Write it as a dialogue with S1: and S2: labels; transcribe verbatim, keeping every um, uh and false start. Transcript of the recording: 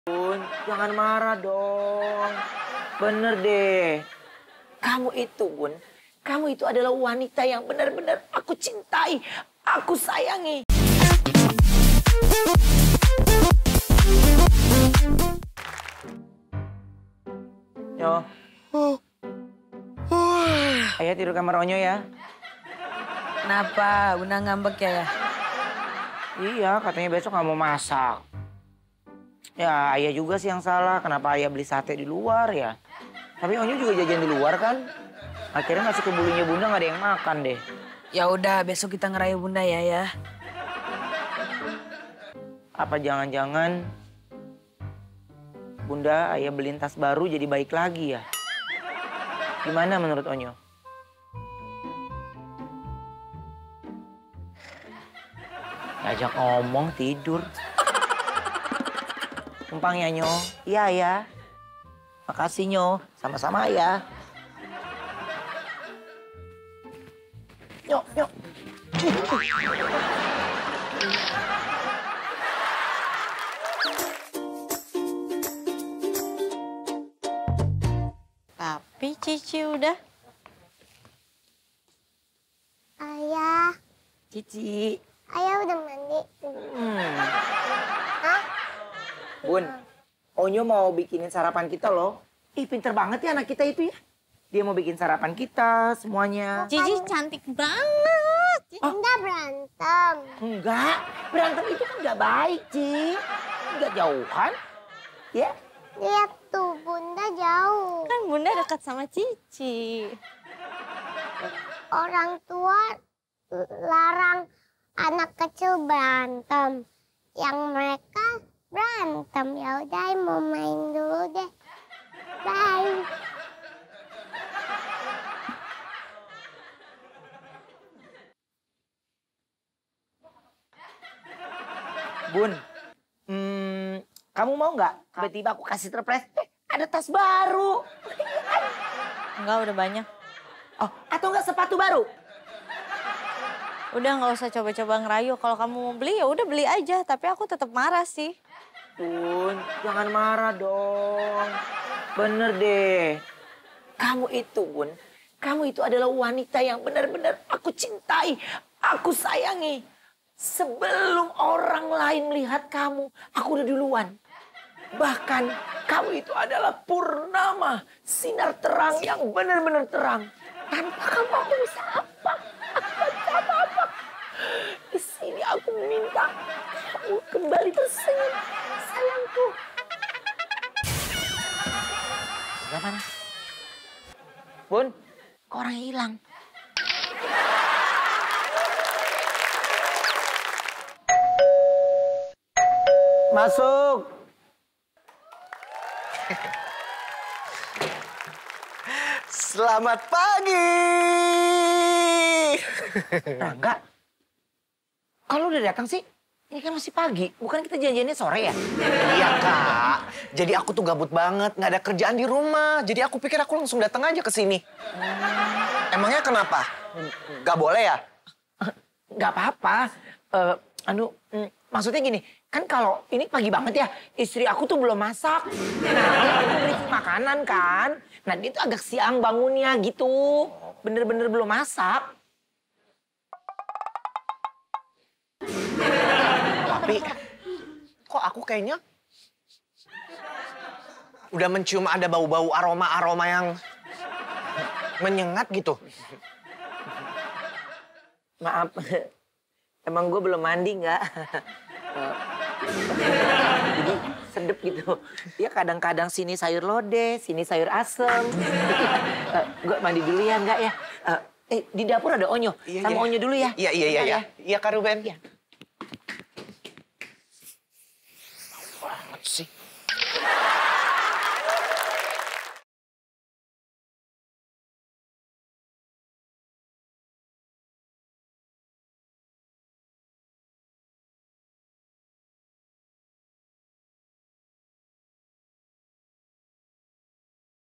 S1: Bun, jangan marah dong. Bener deh. Kamu itu, Bun, kamu itu adalah wanita yang benar-benar aku cintai, aku sayangi. Yo.
S2: Oh. Oh.
S1: Ayah tidur kamar Onyo ya.
S2: Kenapa? Bunda ngambek ya?
S1: Iya, katanya besok nggak mau masak. Ya, ayah juga sih yang salah. Kenapa ayah beli sate di luar ya? Tapi Onyo juga jajan di luar kan? Akhirnya ngasih ke bulunya Bunda nggak ada yang makan deh.
S2: Ya udah, besok kita ngerayu Bunda ya ya.
S1: Apa jangan-jangan Bunda ayah beliin tas baru jadi baik lagi ya? Gimana menurut Onyo? Ngajak ngomong tidur. Numpang ya, Nyo. Iya, ya. Makasih, Nyo. Sama-sama ya. Nyo, Nyo.
S3: Tapi Cici udah.
S4: Ayah.
S1: Cici.
S4: Ayah udah mandi.
S1: Hmm.
S4: Hah?
S1: Bun, Onyo mau bikinin sarapan kita loh. Ih, pinter banget ya anak kita itu ya. Dia mau bikin sarapan kita semuanya.
S3: Cici cantik banget.
S4: Bunda berantem.
S1: Enggak, berantem itu kan nggak baik, Ci. Nggak jauhan. Ya?
S4: Lihat tuh, Bunda jauh.
S3: Kan Bunda dekat sama Cici.
S4: Orang tua larang anak kecil berantem. Yang mereka berantem. Ya udah, mau main dulu deh. Bye.
S1: Bun, hmm, kamu mau nggak tiba-tiba aku kasih surprise? Eh, ada tas baru.
S3: Enggak, udah banyak.
S1: Oh, atau nggak sepatu baru?
S3: Udah nggak usah coba-coba ngerayu. Kalau kamu mau beli ya udah beli aja. Tapi aku tetap marah sih.
S1: Bun, jangan marah dong. Bener deh. Kamu itu, Bun, kamu itu adalah wanita yang benar-benar aku cintai, aku sayangi. Sebelum orang lain melihat kamu, aku udah duluan. Bahkan kamu itu adalah purnama, sinar terang yang benar-benar terang. Tanpa kamu aku bisa apa? Aku bisa apa-apa. Di sini aku minta kamu kembali tersenyum, sayangku. Sudah mana? Bun, kok orang hilang? Masuk.
S5: Selamat pagi.
S1: Rangga, kalau udah datang sih, ini kan masih pagi. Bukan kita janjiannya sore ya?
S5: Iya, Kak. Jadi aku tuh gabut banget, nggak ada kerjaan di rumah. Jadi aku pikir aku langsung datang aja ke sini. Hmm. Emangnya kenapa? Gak boleh ya?
S1: Nggak apa-apa. Uh, anu, mm, maksudnya gini, kan kalau ini pagi banget ya, istri aku tuh belum masak. Nah, aku beli makanan kan. Nah, dia tuh agak siang bangunnya gitu. Bener-bener belum masak.
S5: Tapi kok aku kayaknya udah mencium ada bau-bau aroma-aroma yang menyengat gitu.
S1: Maaf, emang gue belum mandi nggak? Jadi sedep gitu. Ya kadang-kadang sini sayur lodeh, sini sayur asem. uh, gue mandi dulu ya, enggak ya? Uh, eh, di dapur ada Onyo.
S5: Iya,
S1: sama
S5: iya.
S1: Onyo dulu ya.
S5: Iya, iya, iya. Iya, iya Kak Ruben.
S1: Iya.
S5: Banget sih.